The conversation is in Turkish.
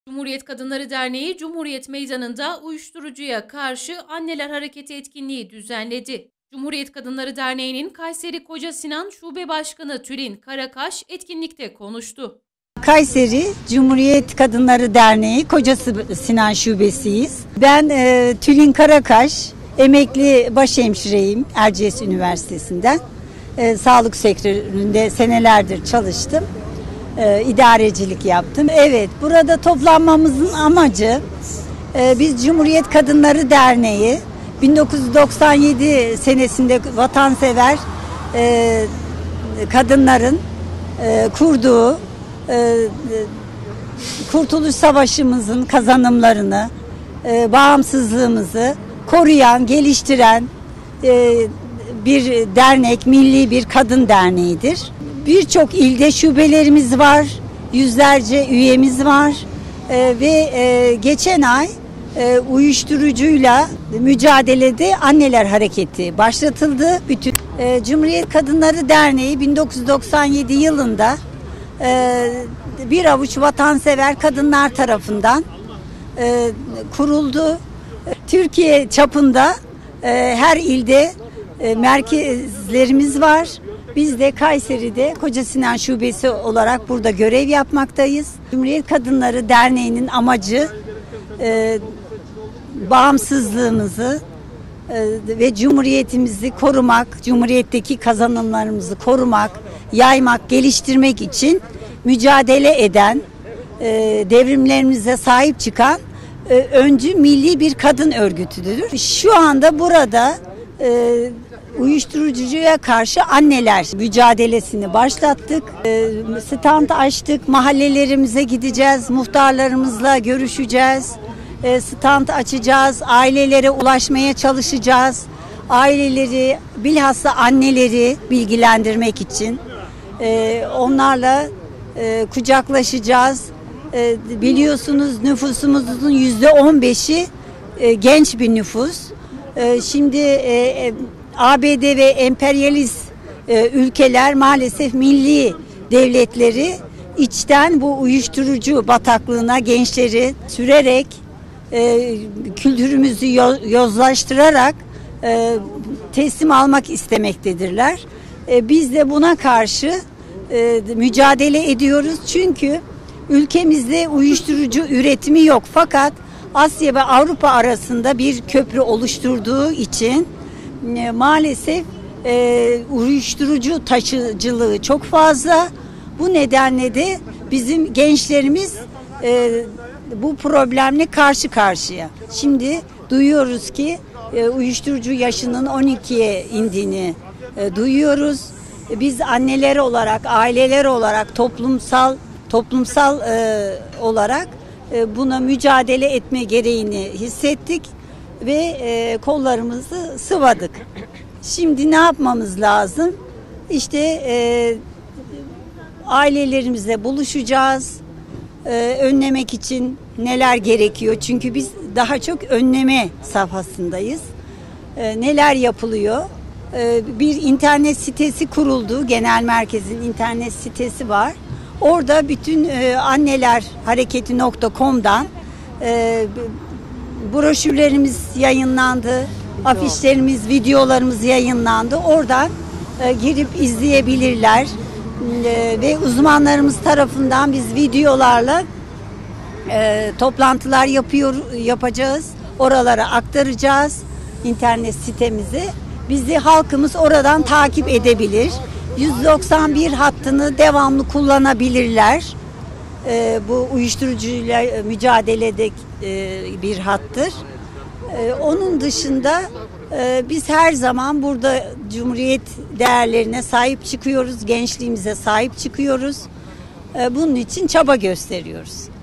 Cumhuriyet Kadınları Derneği, Cumhuriyet Meydanı'nda uyuşturucuya karşı anneler hareketi etkinliği düzenledi. Cumhuriyet Kadınları Derneği'nin Kayseri Koca Sinan Şube Başkanı Tülin Karakaş etkinlikte konuştu. Kayseri Cumhuriyet Kadınları Derneği Koca Sinan Şubesiyiz. Ben Tülin Karakaş, emekli başhemşireyim Erciyes Üniversitesi'nden. Sağlık sektöründe senelerdir çalıştım. İdarecilik yaptım. Evet, burada toplanmamızın amacı biz Cumhuriyet Kadınları Derneği 1997 senesinde vatansever kadınların kurduğu Kurtuluş Savaşımızın kazanımlarını, bağımsızlığımızı koruyan, geliştiren bir dernek, milli bir kadın derneğidir. Birçok ilde şubelerimiz var, yüzlerce üyemiz var ve geçen ay uyuşturucuyla mücadelede anneler hareketi başlatıldı. Bütün Cumhuriyet Kadınları Derneği 1997 yılında bir avuç vatansever kadınlar tarafından kuruldu. Türkiye çapında her ilde merkezlerimiz var. Biz de Kayseri'de Koca Sinan Şubesi olarak burada görev yapmaktayız. Cumhuriyet Kadınları Derneği'nin amacı bağımsızlığımızı ve cumhuriyetimizi korumak, cumhuriyetteki kazanımlarımızı korumak, yaymak, geliştirmek için mücadele eden, devrimlerimize sahip çıkan öncü milli bir kadın örgütüdür. Şu anda burada uyuşturucuya karşı anneler mücadelesini başlattık. Stand açtık, mahallelerimize gideceğiz, muhtarlarımızla görüşeceğiz. Stand açacağız, ailelere ulaşmaya çalışacağız. Aileleri, bilhassa anneleri bilgilendirmek için onlarla kucaklaşacağız. Biliyorsunuz nüfusumuzun %15'i genç bir nüfus. Şimdi ABD ve emperyalist ülkeler maalesef milli devletleri içten bu uyuşturucu bataklığına gençleri sürerek kültürümüzü yozlaştırarak teslim almak istemektedirler. Biz de buna karşı mücadele ediyoruz çünkü ülkemizde uyuşturucu üretimi yok fakat Asya ve Avrupa arasında bir köprü oluşturduğu için maalesef uyuşturucu taşıcılığı çok fazla. Bu nedenle de bizim gençlerimiz bu problemle karşı karşıya. Şimdi duyuyoruz ki uyuşturucu yaşının 12'ye indiğini duyuyoruz. Biz anneler olarak, aileler olarak, toplumsal olarak buna mücadele etme gereğini hissettik ve kollarımızı sıvadık. Şimdi ne yapmamız lazım? İşte ailelerimizle buluşacağız. Önlemek için neler gerekiyor? Çünkü biz daha çok önleme safhasındayız. Neler yapılıyor? Bir internet sitesi kuruldu. Genel merkezin internet sitesi var. Orada bütün annelerhareketi.com'dan broşürlerimiz yayınlandı. Afişlerimiz, videolarımız yayınlandı. Oradan girip izleyebilirler. Ve uzmanlarımız tarafından biz videolarla toplantılar yapacağız. Oralara aktaracağız internet sitemizi. Bizi halkımız oradan takip edebilir. 191 hattını devamlı kullanabilirler. Bu uyuşturucuyla mücadelede bir hattır. Onun dışında biz her zaman burada Cumhuriyet değerlerine sahip çıkıyoruz, gençliğimize sahip çıkıyoruz. Bunun için çaba gösteriyoruz.